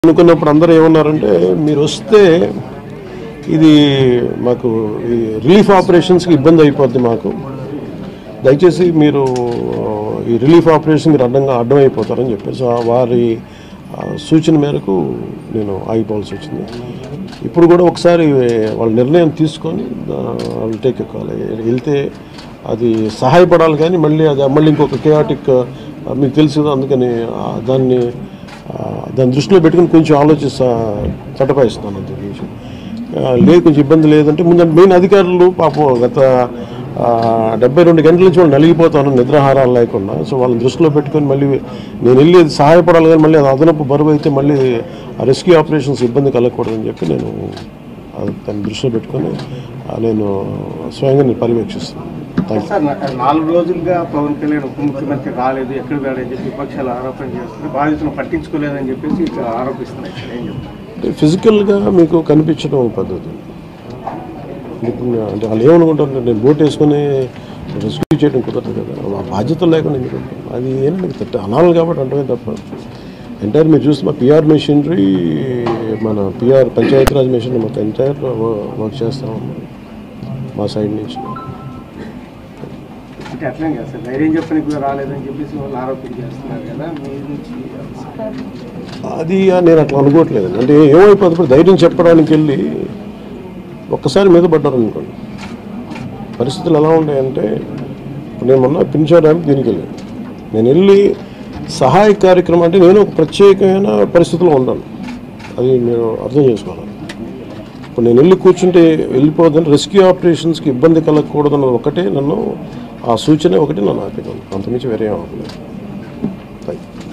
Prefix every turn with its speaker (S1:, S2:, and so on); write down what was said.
S1: అనుకున్నప్పుడు అందరూ ఏమన్నారంటే మీరు వస్తే ఇది మాకు ఈ రిలీఫ్ ఆపరేషన్స్కి ఇబ్బంది అయిపోద్ది మాకు, దయచేసి మీరు ఈ రిలీఫ్ ఆపరేషన్ మీరు అడ్డమైపోతారని చెప్పేసి వారి సూచన మేరకు నేను ఆగిపోవాల్సి వచ్చింది. ఇప్పుడు కూడా ఒకసారి వాళ్ళ నిర్ణయం తీసుకొని వాళ్ళు టేక్ కావాలి వెళ్తే అది సహాయపడాలి, కానీ మళ్ళీ ఇంకొక కేయాటిక్ మీకు తెలుసు కదా, అందుకని దాన్ని దృష్టిలో పెట్టుకుని కొంచెం చట్టపాయిస్తున్నాను అంత విషయం లేదు. కొంచెం ఇబ్బంది లేదంటే ముందు మెయిన్ అధికారులు పాపం గత 72 గంటల నుంచి వాళ్ళు నలిగిపోతాను నిద్రాహారాలు లేకుండా. సో వాళ్ళని దృష్టిలో పెట్టుకొని మళ్ళీ నేను వెళ్ళి సహాయపడాలి, కానీ మళ్ళీ అది అదనపు బరువు అయితే మళ్ళీ ఆ రెస్క్యూ ఆపరేషన్స్ ఇబ్బంది కలగకూడదని చెప్పి నేను దాన్ని దృష్టిలో పెట్టుకొని నేను స్వయంగా పర్యవేక్షిస్తాను.
S2: 4 రోజులుగా పవన్ కళ్యాణ్ ఉప ముఖ్యమంత్రి రాలేదు, ఎక్కడ వెళ్ళని చెప్పి విపక్షాలు ఆరోపణ చేస్తున్నాయి, బాధితులను పట్టించుకోలేదని చెప్పేసి ఆరోపిస్తున్నాయి. ఏం చెప్తారు?
S1: ఫిజికల్గా మీకు కనిపించడం పద్ధతి అంటే వాళ్ళు ఏమనుకుంటారు, నేను బోట్ వేసుకొని రెస్క్యూ చేయడం కుదరదు కదా, ఆ బాధ్యతలు లేకుండా ఎందుకంటే అది ఏంటంటే అనాలి కాబట్టి అంటే తప్ప ఎంటైర్ మీరు చూస్తే మా పిఆర్ మెషినరీ, మన పిఆర్ పంచాయతీరాజ్ మెషినరీ మొత్తం ఎంటైర్ వర్క్ చేస్తాం మా సైడ్ నుంచి.
S2: అంటే అట్లా కదా సార్, ధైర్యం చెప్పడానికి రాలేదని చెప్పేసి వాళ్ళు ఆరోపణ చేస్తున్నారు కదా మీ నుంచి.
S1: అది నేను అట్లా అనుకోవట్లేదు. అంటే ఏమైపోతుంది, ధైర్యం చెప్పడానికి వెళ్ళి ఒక్కసారి మీద పడ్డారు అనుకోండి, పరిస్థితులు ఎలా ఉంటాయంటే నేను మొన్న పింఛన్ డ్యామ్ దీనికి వెళ్ళాను, నేను వెళ్ళి సహాయ కార్యక్రమం అంటే నేను ఒక ప్రత్యేకమైన పరిస్థితిలో ఉంటాను, అది మీరు అర్థం చేసుకోవాలి. ఇప్పుడు నేను వెళ్ళి కూర్చుంటే వెళ్ళిపోదని రెస్క్యూ ఆపరేషన్స్కి ఇబ్బంది కలగకూడదన్న ఒకటే నన్ను ఆ సూచన ఒకటి నన్ను ఆపినాను, అంతమించి వేరే అవ్వలేదు. Thank you.